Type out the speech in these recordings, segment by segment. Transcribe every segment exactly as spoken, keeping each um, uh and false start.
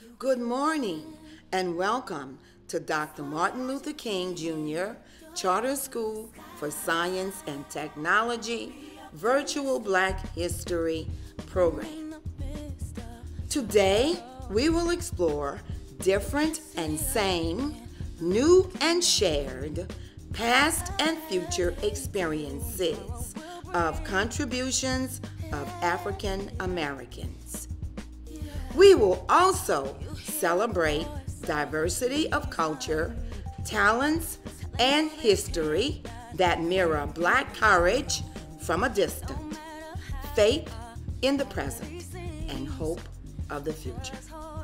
Good morning and welcome to Doctor Martin Luther King Junior Charter School for Science and Technology Virtual Black History Program. Today, we will explore different and same, new and shared, past and future experiences of contributions of African Americans. We will also celebrate diversity of culture, talents, and history that mirror Black courage from a distance, faith in the present, and hope of the future.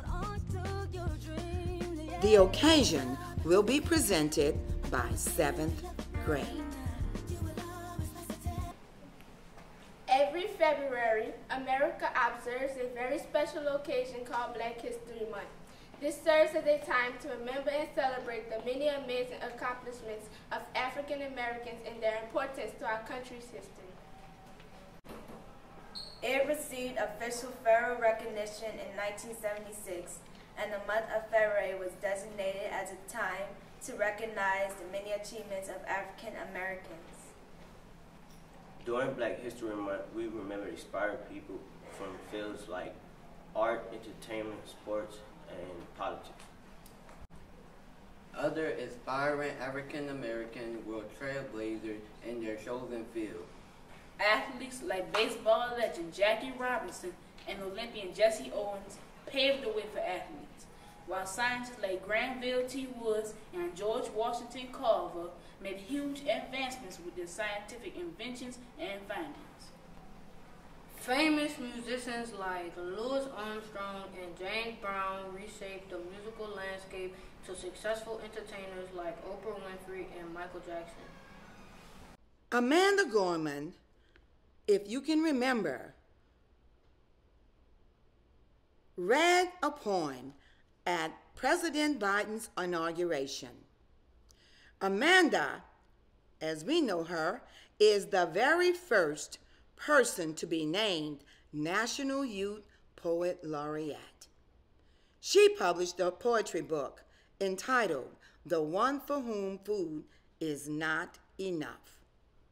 The occasion will be presented by seventh grade. Every February, America observes a very special occasion called Black History Month. This serves as a time to remember and celebrate the many amazing accomplishments of African Americans and their importance to our country's history. It received official federal recognition in nineteen seventy-six, and the month of February was designated as a time to recognize the many achievements of African Americans. During Black History Month, we remember inspiring people from fields like art, entertainment, sports, and politics. Other aspiring African Americans were trailblazers in their chosen field. Athletes like baseball legend Jackie Robinson and Olympian Jesse Owens paved the way for athletes, while scientists like Granville T. Woods and George Washington Carver made huge advancements with their scientific inventions and findings. Famous musicians like Louis Armstrong and James Brown reshaped the musical landscape to successful entertainers like Oprah Winfrey and Michael Jackson. Amanda Gorman, if you can remember, read a poem at President Biden's inauguration. Amanda, as we know her, is the very first person to be named National Youth Poet Laureate. She published a poetry book entitled The One for Whom Food Is Not Enough.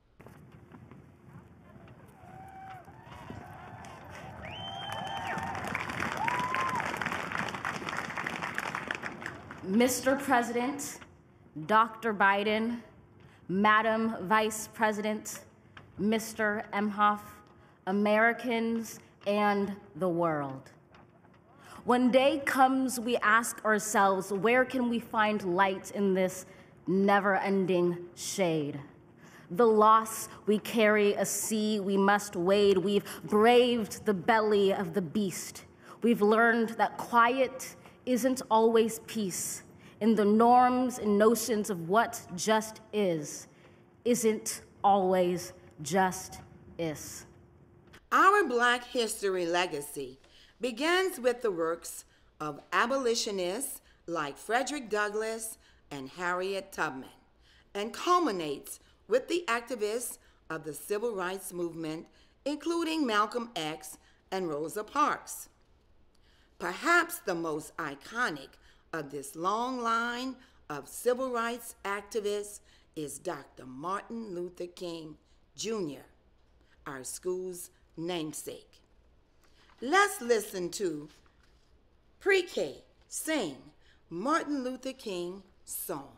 Mister President, Doctor Biden, Madam Vice President, Mister Emhoff, Americans, and the world. When day comes, we ask ourselves, where can we find light in this never-ending shade? The loss we carry, a sea we must wade. We've braved the belly of the beast. We've learned that quiet isn't always peace. In the norms and notions of what just is, isn't always just is. Our Black history legacy begins with the works of abolitionists like Frederick Douglass and Harriet Tubman, and culminates with the activists of the civil rights movement, including Malcolm X and Rosa Parks. Perhaps the most iconic of this long line of civil rights activists is Doctor Martin Luther King Junior, our school's namesake. Let's listen to Pre-K sing Martin Luther King song.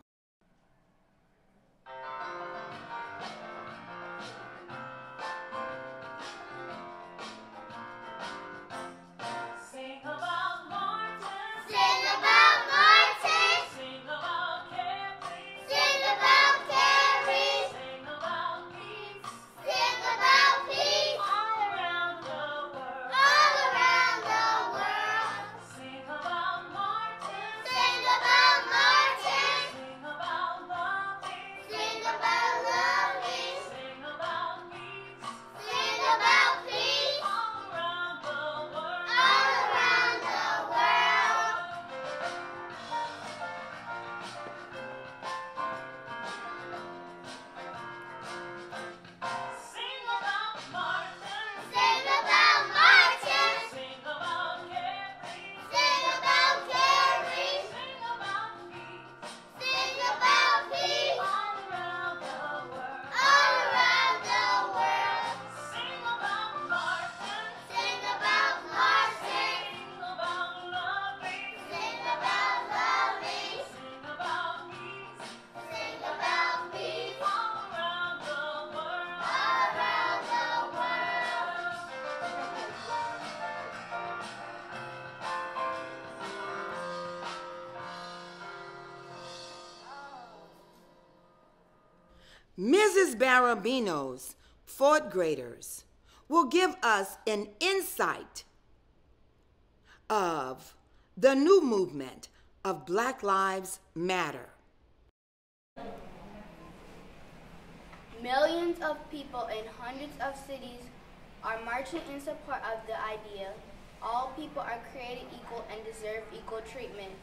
Sing Missus Barabino's fourth graders will give us an insight of the new movement of Black Lives Matter. Millions of people in hundreds of cities are marching in support of the idea all people are created equal and deserve equal treatment.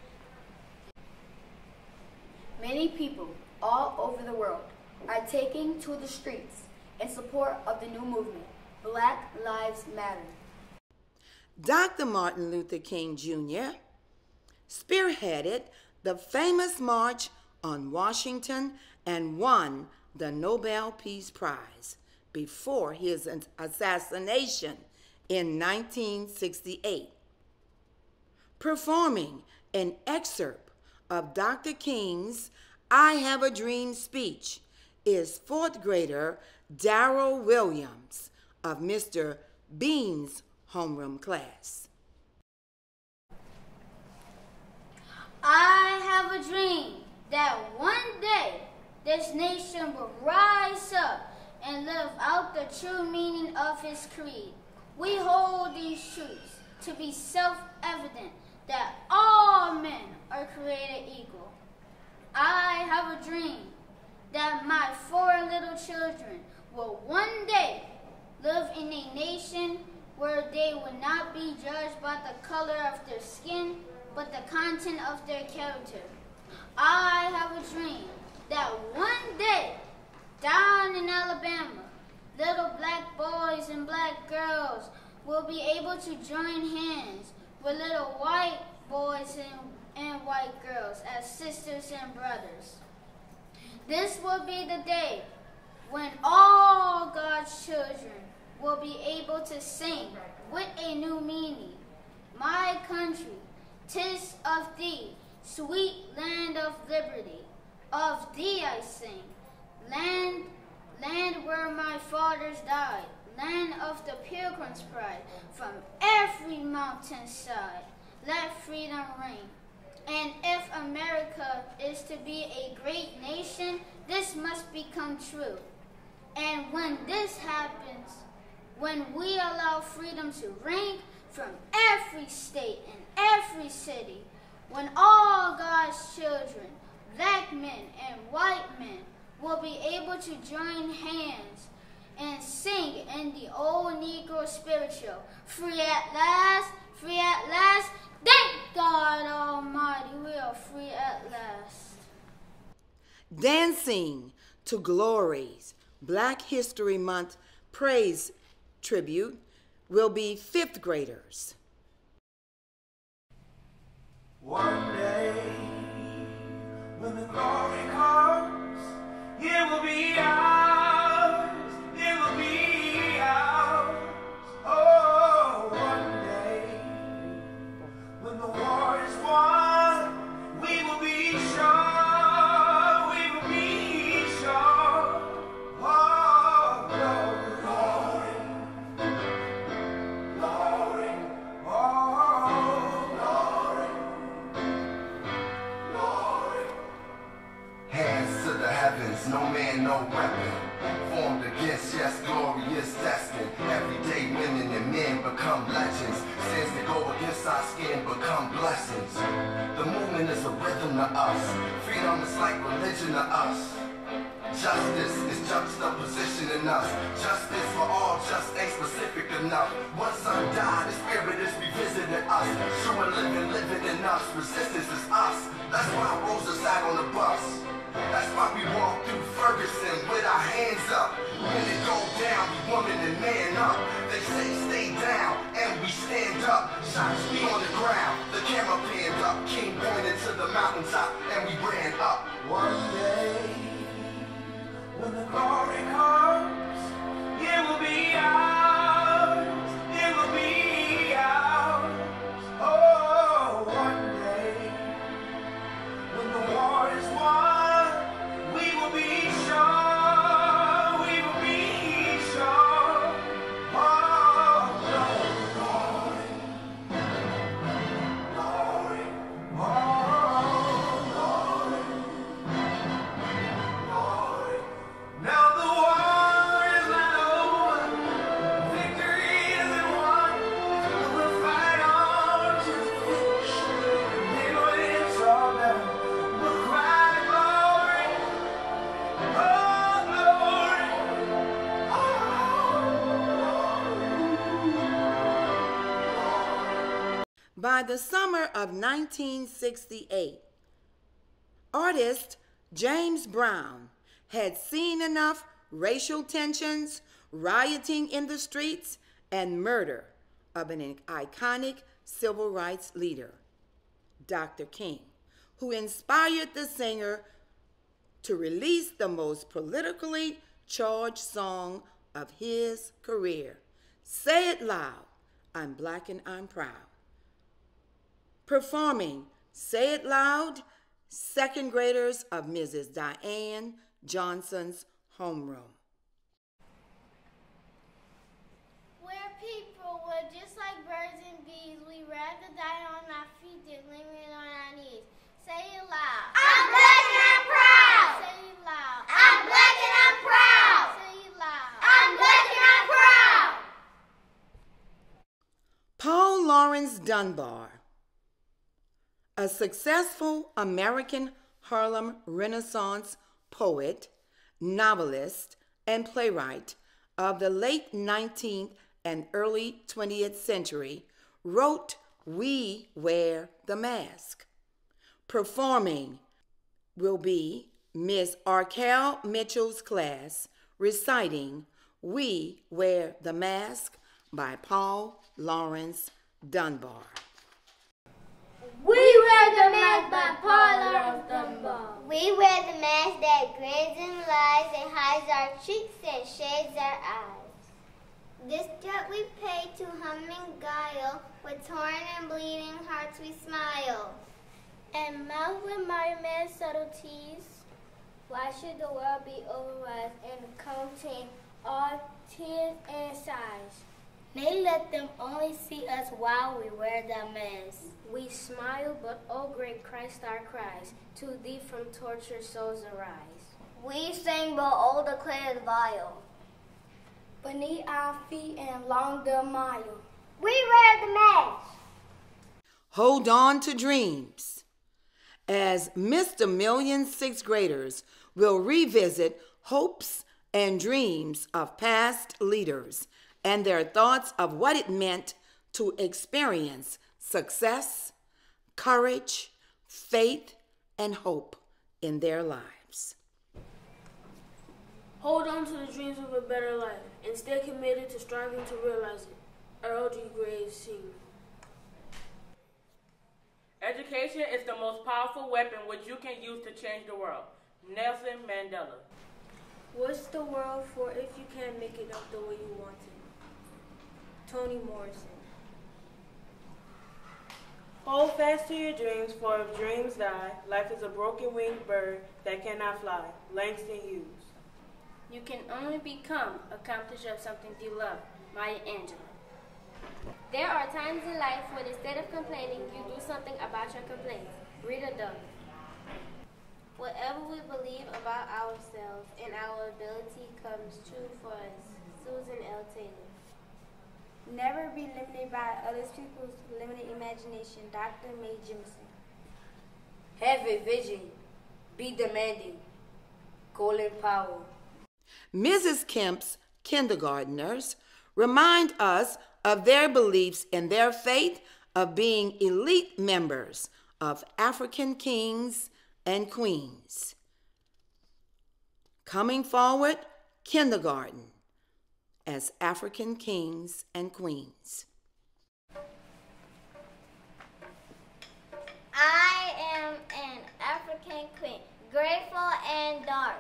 Many people all over the world are taking to the streets in support of the new movement, Black Lives Matter. Doctor Martin Luther King Junior spearheaded the famous March on Washington and won the Nobel Peace Prize before his assassination in nineteen sixty-eight. Performing an excerpt of Doctor King's I Have a Dream speech is fourth grader Darrell Williams of Mister Bean's homeroom class. I have a dream that one day this nation will rise up and live out the true meaning of his creed. We hold these truths to be self-evident that all men are created equal. I have a dream that my four little children will one day live in a nation where they will not be judged by the color of their skin, but the content of their character. I have a dream that one day, down in Alabama, little black boys and black girls will be able to join hands with little white boys and, and white girls as sisters and brothers. This will be the day when all God's children will be able to sing with a new meaning. My country, 'tis of thee, sweet land of liberty. Of thee I sing, land, land where my fathers died, land of the pilgrim's pride. From every mountainside, let freedom ring. And if America is to be a great nation, this must become true. And when this happens, when we allow freedom to ring from every state and every city, when all God's children, black men and white men, will be able to join hands and sing in the old Negro spiritual, free at last, free at last, thank God Almighty, we are free at last. Dancing to Glory's Black History Month praise tribute will be fifth graders. One day, when the glory comes, it will be ours, it will be ours. Oh, one day, when the war is won, we will be sure, we will be sure. Oh, glory, glory, oh, glory, glory. Hands to the heavens, no man, no weapon formed against, yes, glorious destined. Everyday women and men become legends. Sins that go against our skin become blessings. The movement is a rhythm to us. Freedom is like religion to us. Justice is juxtaposition in us. Justice for all just ain't specific enough. One son died, the spirit is revisiting us. True and living, living in us. Resistance is us. That's why Rosa sat on the bus. That's why we walk through Ferguson with our hands up. When it go down, we woman and man up. They say stay down, and we stand up. Shots be on the ground, the camera panned up. King pointed to the mountaintop, and we ran up. One day, when the glory comes, it will be ours, it will be ours. Oh, one day, when the war is won, we will be sure, we will be sure. Oh, glory, glory, oh, glory. By the summer of nineteen sixty-eight, artist James Brown had seen enough racial tensions, rioting in the streets, and murder of an iconic civil rights leader, Doctor King, who inspired the singer to release the most politically charged song of his career, Say It Loud, I'm Black and I'm Proud. Performing Say It Loud, second graders of Missus Diane Johnson's homeroom. Where people were just like birds and bees, we rather die on our feet than living on our knees. Say it loud. I'm black and I'm proud. Say it loud. I'm black and I'm proud. Say it loud. I'm black and I'm proud. Paul Laurence Dunbar, a successful American Harlem Renaissance poet, novelist, and playwright of the late nineteenth and early twentieth century, wrote We Wear the Mask. Performing will be Miss Arkell Mitchell's class reciting We Wear the Mask by Paul Laurence Dunbar. We wear the mask by Paul Laurence Dunbar. We wear the mask that grins and lies and hides our cheeks and shades our eyes. This debt we pay to humming guile, with torn and bleeding hearts we smile. And mouth with mermaid subtleties. Why should the world be overrun and contain all tears and sighs? They let them only see us while we wear the mask. We smile, but oh great Christ our cries, to thee from tortured souls arise. We sing, but oh the clay is vile. Beneath our feet and along the mile. We wear the mask. Hold on to dreams, as Mister Million sixth graders will revisit hopes and dreams of past leaders and their thoughts of what it meant to experience success, courage, faith, and hope in their lives. Hold on to the dreams of a better life and stay committed to striving to realize it. Earl G. Graves, Senior Education is the most powerful weapon which you can use to change the world. Nelson Mandela. What's the world for if you can't make it up the way you want it? Toni Morrison. Hold fast to your dreams, for if dreams die, life is a broken-winged bird that cannot fly. Langston Hughes. You can only become accomplished of something you love. Maya Angelou. There are times in life when instead of complaining, you do something about your complaints. Rita Dove. Whatever we believe about ourselves and our ability comes true for us. Susan L. Taylor. Never be limited by other people's limited imagination. Doctor Mae Jemison. Have a vision. Be demanding. Colin Powell. Missus Kemp's kindergartners remind us of their beliefs in their faith of being elite members of African kings and queens. Coming forward, kindergarten as African kings and queens. I am an African queen, grateful and dark.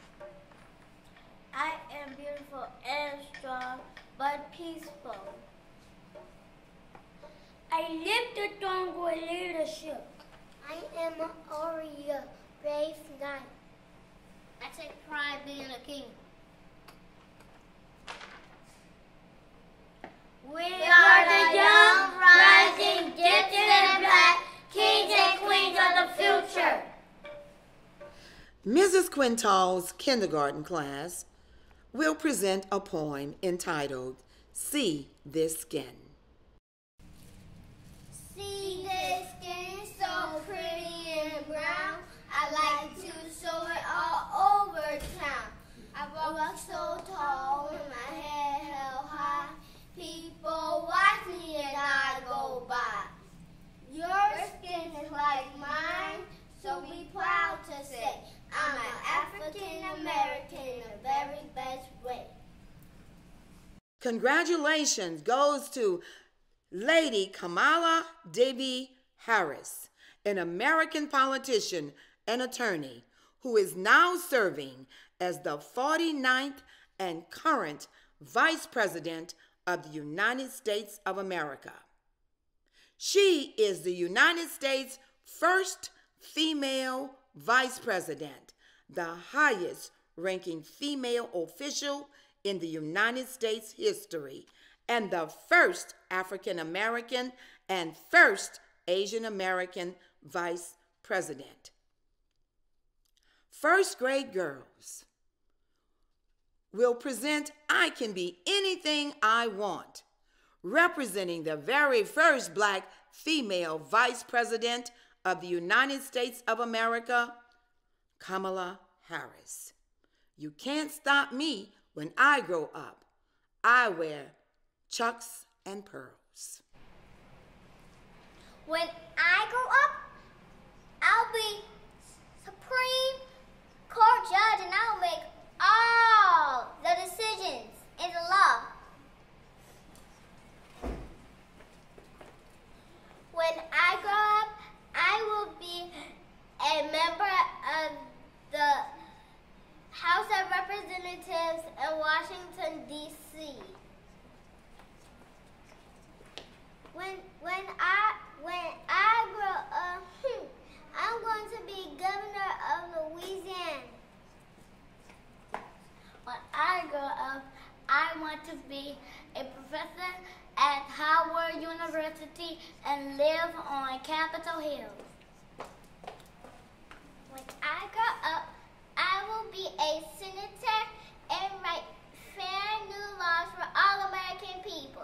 I am beautiful and strong, but peaceful. I live the throne with leadership. I am an warrior, brave knight. I take pride being a king. We are the young, rising, gifted, and black kings and queens of the future. Missus Quintal's kindergarten class will present a poem entitled, See This Skin. See this skin so pretty and brown. I like to show it all over town. I walk so tall with my head held high. People watch me and I go by. congratulations goes to Lady Kamala Devi Harris, an American politician and attorney who is now serving as the forty-ninth and current Vice President of the United States of America. She is the United States' first female Vice President, the highest ranking female official in the United States history, and the first African American and first Asian American Vice President. First grade girls will present I Can Be Anything I Want, representing the very first black female Vice President of the United States of America, Kamala Harris. You can't stop me when I grow up. I wear chucks and pearls. When I grow up, I'll be Supreme Court Judge and I'll make all the decisions in the law. When I grow up, I will be a member of the House of Representatives in Washington, D C When when I when I grow up, I'm going to be governor of Louisiana. When I grow up, I want to be a professor at Howard University and live on Capitol Hill. When I grow up, I will be a senator and write fair new laws for all American people.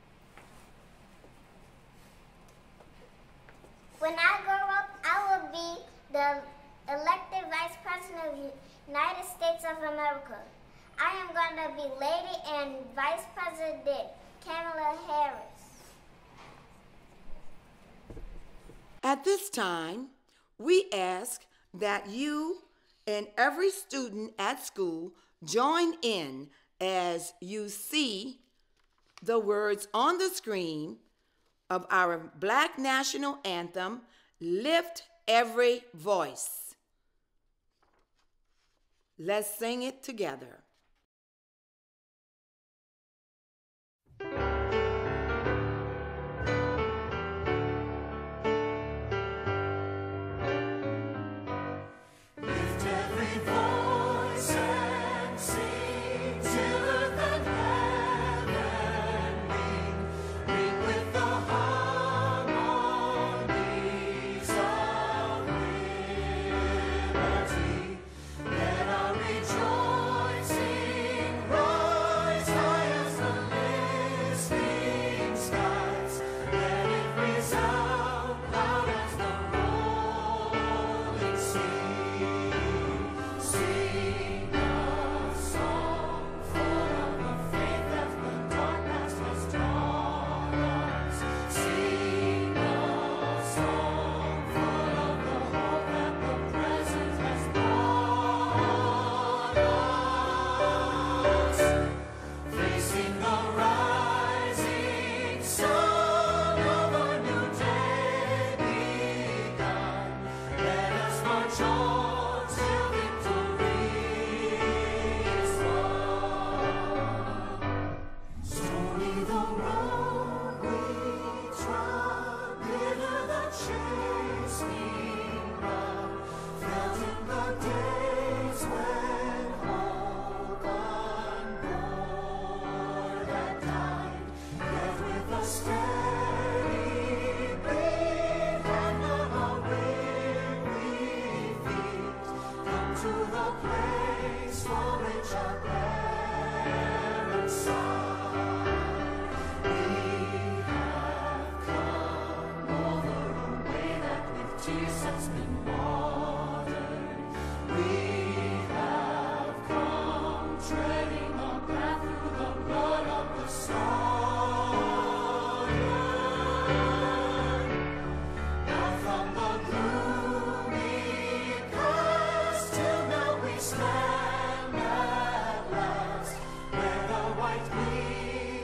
When I grow up, I will be the elected Vice President of the United States of America. I am going to be Lady and Vice President Kamala Harris. At this time, we ask that you and every student at school join in as you see the words on the screen of our Black National Anthem, Lift Every Voice. Let's sing it together. Stand at last, where the white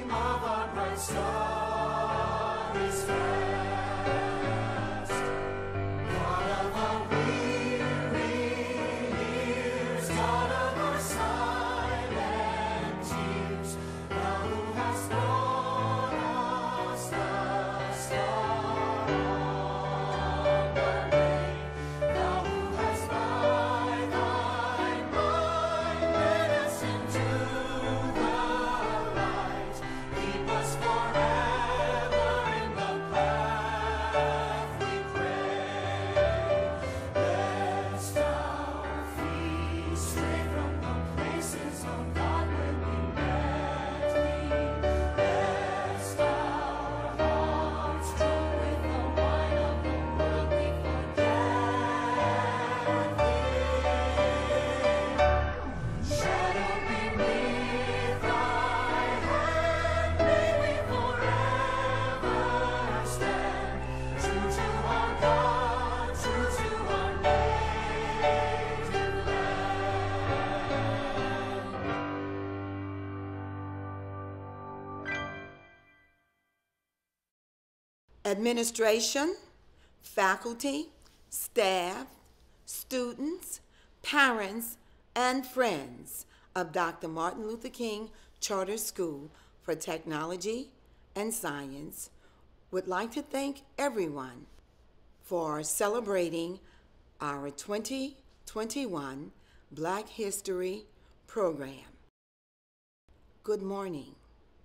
administration, faculty, staff, students, parents, and friends of Doctor Martin Luther King Charter School for Technology and Science would like to thank everyone for celebrating our twenty twenty-one Black History program. Good morning.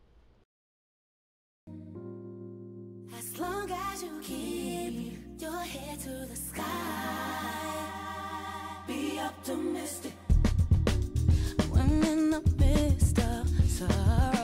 As long as you keep your head to the sky, be optimistic. When in the midst of sorrow,